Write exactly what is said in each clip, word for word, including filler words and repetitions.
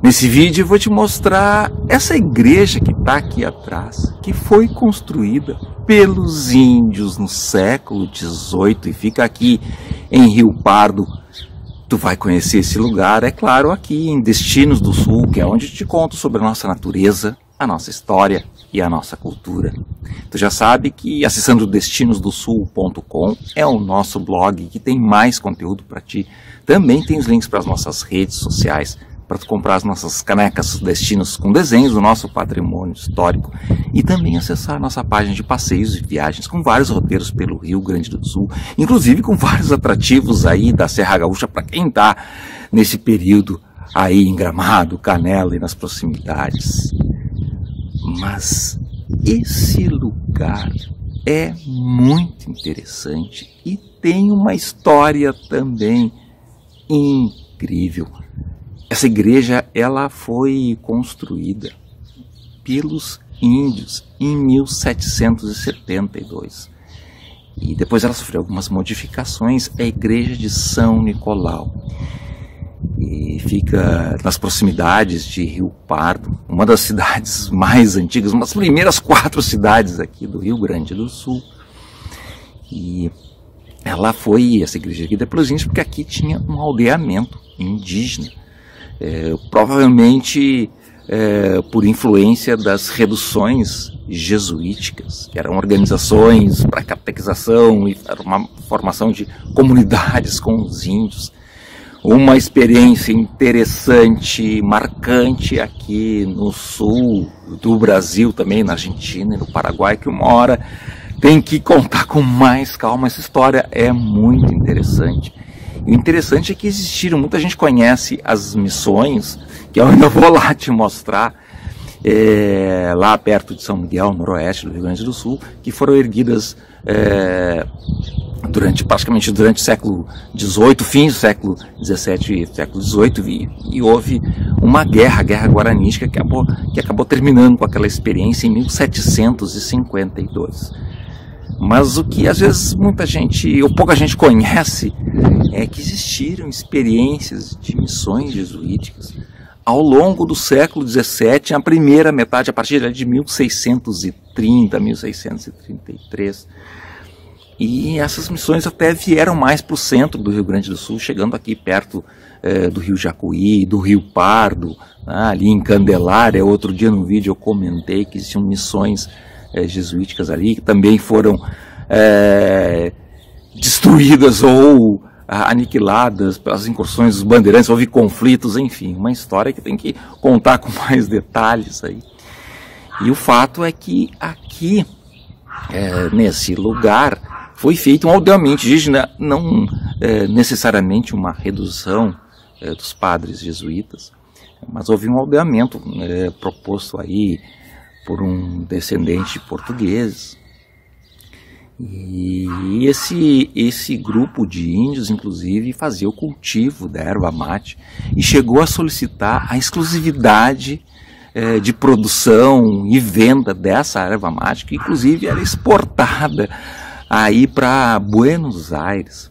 Nesse vídeo eu vou te mostrar essa igreja que está aqui atrás, que foi construída pelos índios no século dezoito e fica aqui em Rio Pardo. Tu vai conhecer esse lugar, é claro, aqui em Destinos do Sul, que é onde eu te conto sobre a nossa natureza, a nossa história e a nossa cultura. Tu já sabe que acessando destinos do sul ponto com é o nosso blog que tem mais conteúdo para ti. Também tem os links para as nossas redes sociais, para tu comprar as nossas canecas destinos com desenhos do nosso patrimônio histórico e também acessar a nossa página de passeios e viagens com vários roteiros pelo Rio Grande do Sul, inclusive com vários atrativos aí da Serra Gaúcha para quem está nesse período aí em Gramado, Canela e nas proximidades. Mas esse lugar é muito interessante e tem uma história também incrível. Essa igreja ela foi construída pelos índios em mil setecentos e setenta e dois e depois ela sofreu algumas modificações. É a igreja de São Nicolau e fica nas proximidades de Rio Pardo, uma das cidades mais antigas, uma das primeiras quatro cidades aqui do Rio Grande do Sul. E ela foi, essa igreja aqui, pelos índios, porque aqui tinha um aldeamento indígena. É, provavelmente é, por influência das reduções jesuíticas, que eram organizações para catequização e uma formação de comunidades com os índios. Uma experiência interessante, marcante aqui no sul do Brasil, também na Argentina e no Paraguai, que uma hora tem que contar com mais calma. Essa história é muito interessante. O interessante é que existiram, muita gente conhece as missões, que eu ainda vou lá te mostrar, é, lá perto de São Miguel, noroeste do Rio Grande do Sul, que foram erguidas é, durante, praticamente durante o século dezoito, fim do século dezessete e século dezoito, e, e houve uma guerra, a Guerra Guaranítica, que acabou, que acabou terminando com aquela experiência em mil setecentos e cinquenta e dois. Mas o que às vezes muita gente, ou pouca gente conhece, é que existiram experiências de missões jesuíticas ao longo do século dezessete, na primeira metade, a partir de mil seiscentos e trinta, mil seiscentos e trinta e três. E essas missões até vieram mais para o centro do Rio Grande do Sul, chegando aqui perto eh, do Rio Jacuí, do Rio Pardo, né, ali em Candelária. Outro dia no vídeo eu comentei que existiam missões eh, jesuíticas ali, que também foram eh, destruídas ou aniquiladas pelas incursões dos bandeirantes. Houve conflitos, enfim, uma história que tem que contar com mais detalhes aí. E o fato é que aqui, é, nesse lugar, foi feito um aldeamento indígena, não é, necessariamente uma redução é, dos padres jesuítas, mas houve um aldeamento é, proposto aí por um descendente de portugueses. E esse, esse grupo de índios, inclusive, fazia o cultivo da erva mate e chegou a solicitar a exclusividade eh, de produção e venda dessa erva mate, que inclusive era exportada aí para Buenos Aires.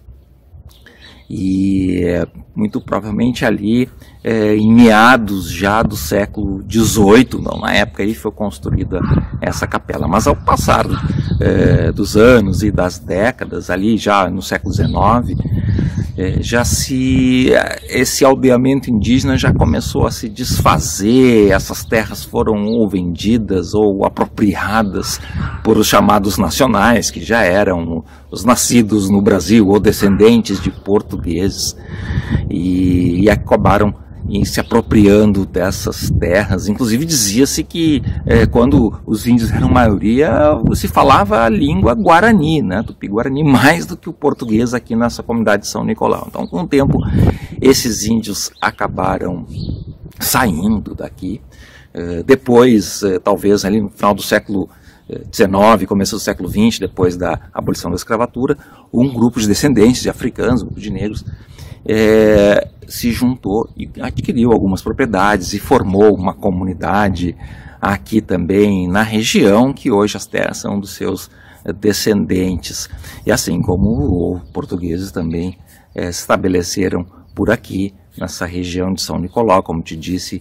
E muito provavelmente ali é, em meados já do século dezoito, não, na época aí foi construída essa capela. Mas ao passar é, dos anos e das décadas, ali já no século dezenove, é, já se esse aldeamento indígena já começou a se desfazer. Essas terras foram ou vendidas ou apropriadas por os chamados nacionais, que já eram os nascidos no Brasil ou descendentes de portugueses, e, e acabaram em se apropriando dessas terras. Inclusive dizia-se que é, quando os índios eram maioria, se falava a língua guarani, né, tupi-guarani, mais do que o português aqui nessa comunidade de São Nicolau. Então, com o tempo, esses índios acabaram saindo daqui. É, depois, é, talvez ali no final do século dezenove, começo do século vinte, depois da abolição da escravatura, um grupo de descendentes de africanos, um grupo de negros, é, se juntou e adquiriu algumas propriedades e formou uma comunidade aqui também na região, que hoje as terras são dos seus descendentes. E assim como os portugueses também é, se estabeleceram por aqui, nessa região de São Nicolau, como te disse,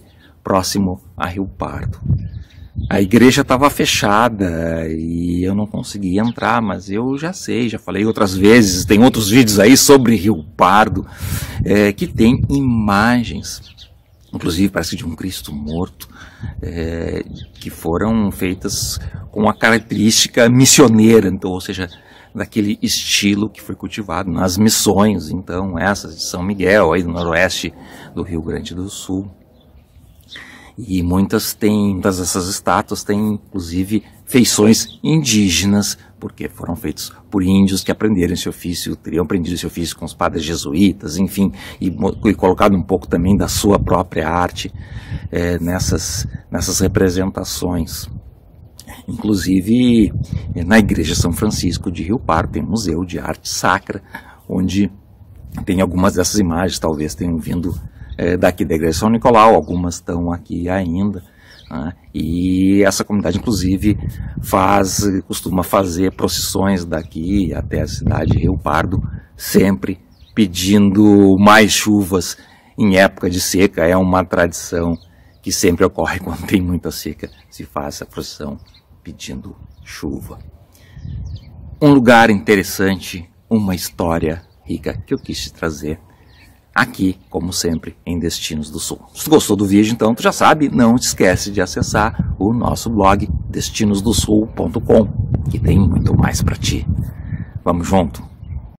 próximo a Rio Pardo. A igreja estava fechada e eu não conseguia entrar, mas eu já sei, já falei outras vezes, tem outros vídeos aí sobre Rio Pardo, é, que tem imagens, inclusive parece de um Cristo morto, é, que foram feitas com a característica missioneira, então, ou seja, daquele estilo que foi cultivado nas missões, então essas de São Miguel, aí do noroeste do Rio Grande do Sul. E muitas têm, muitas dessas estátuas têm inclusive feições indígenas, porque foram feitos por índios que aprenderam esse ofício, teriam aprendido esse ofício com os padres jesuítas, enfim, e, e colocado um pouco também da sua própria arte é, nessas, nessas representações. Inclusive, na Igreja São Francisco de Rio Pardo tem um museu de arte sacra, onde tem algumas dessas imagens, talvez tenham vindo é, daqui da Igreja São Nicolau, algumas estão aqui ainda, né? E essa comunidade, inclusive, faz, costuma fazer procissões daqui até a cidade de Rio Pardo, sempre pedindo mais chuvas em época de seca. É uma tradição que sempre ocorre quando tem muita seca, se faz essa procissão pedindo chuva. Um lugar interessante, uma história rica que eu quis te trazer aqui, como sempre, em Destinos do Sul. Se tu gostou do vídeo, então tu já sabe, não te esquece de acessar o nosso blog destinos do sul ponto com, que tem muito mais para ti. Vamos junto?